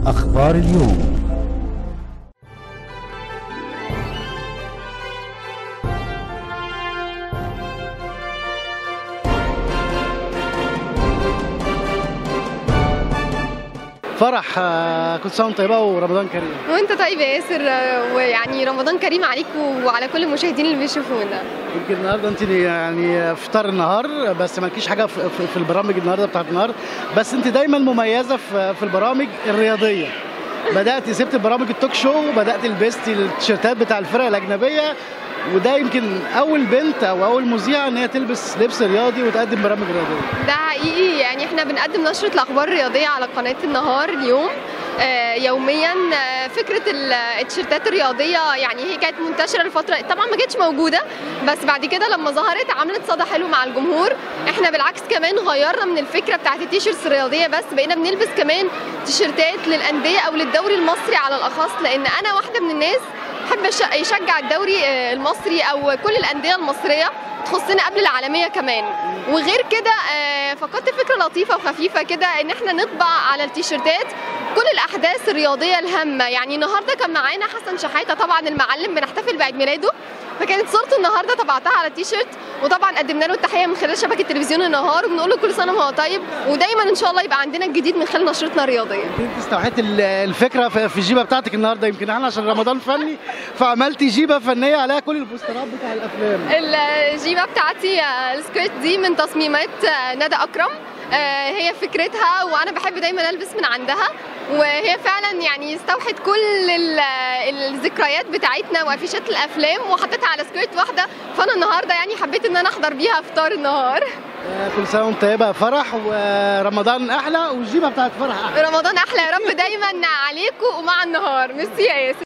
أخبار اليوم. فرح، كل سنة وانت طيبة ورمضان كريم. وانت طيب يا ياسر، ويعني رمضان كريم عليك وعلى كل المشاهدين اللي بيشوفونا. يمكن النهارده انت يعني فطار النهار، بس مالكيش حاجة في البرامج النهارده بتاعت النهار، بس انت دايما مميزة في البرامج الرياضية. سبت البرامج التوك شو وبدأت لبستي التيشيرتات بتاع الفرق الأجنبية، وده يمكن أول بنت أو أول مذيعة إن هي تلبس لبس رياضي وتقدم برامج رياضية. ده حقيقي، يعني احنا بنقدم نشرة الأخبار الرياضية على قناة النهار اليوم يوميا. فكرة التيشيرتات الرياضية يعني هي كانت منتشرة الفترة، طبعا ما كانتش موجودة، بس بعد كده لما ظهرت عملت صدى حلو مع الجمهور. احنا بالعكس كمان غيرنا من الفكرة بتاعت التيشيرتس الرياضية، بس بقينا بنلبس كمان تيشيرتات للأندية أو للدوري المصري على الأخص، لأن أنا واحدة من الناس بحب يشجع الدوري المصري أو كل الأندية المصرية تخصنا قبل العالمية كمان. وغير كده فكرت فكرة لطيفة وخفيفة كده ان احنا نطبع على التيشيرتات كل الاحداث الرياضية الهامة. يعني النهارده كان معانا حسن شحاتة طبعا المعلم، بنحتفل بعيد ميلاده، فكانت صورته النهارده طبعتها على التيشيرت، وطبعا قدمنا له التحية من خلال شبكة تلفزيون النهار، وبنقول له كل سنة وهو طيب، ودايما ان شاء الله يبقى عندنا الجديد من خلال نشرتنا الرياضية. انت استوحيتي الفكرة في الجيبة بتاعتك النهارده، يمكن احنا عشان رمضان فني فعملتي جيبة فنية عليها كل البوسترات بتاع الافلام. الجيبة بتاعتي السكيرت دي من تصميمات ندى أكرم، هي فكرتها وانا بحب دايما البس من عندها، وهي فعلا يعني استوحت كل الذكريات بتاعتنا وافيشات الافلام وحطيتها على سكيرت واحده، فانا النهارده يعني حبيت ان انا احضر بيها افطار النهار. كل سنه وانت طيبه يا فرح، ورمضان احلى والجيبه بتاعت فرح احلى. رمضان احلى يا رب دايما عليكم ومع النهار. ميرسي يا ياسر.